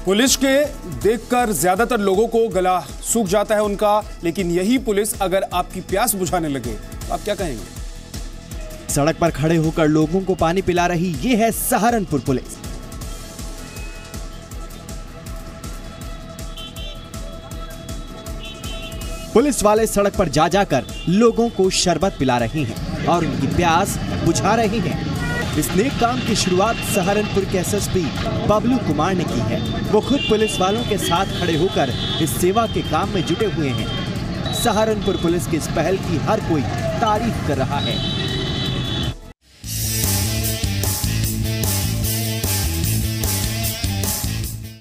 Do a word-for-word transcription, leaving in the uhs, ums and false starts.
Police के देखकर ज्यादातर लोगों को गला सूख जाता है उनका, लेकिन यही पुलिस अगर आपकी प्यास बुझाने लगे तो आप क्या कहेंगे? सड़क पर खड़े होकर लोगों को पानी पिला रही ये है सहारनपुर पुलिस। पुलिस वाले सड़क पर जा जाकर लोगों को शरबत पिला रहे हैं और उनकी प्यास बुझा रहे हैं। इस नेक काम की शुरुआत सहारनपुर के S S P Bablu Kumar ने की है। वो खुद पुलिस वालों के साथ खड़े होकर इस सेवा के काम में जुटे हुए हैं। सहारनपुर पुलिस की इस पहल की हर कोई तारीफ कर रहा है।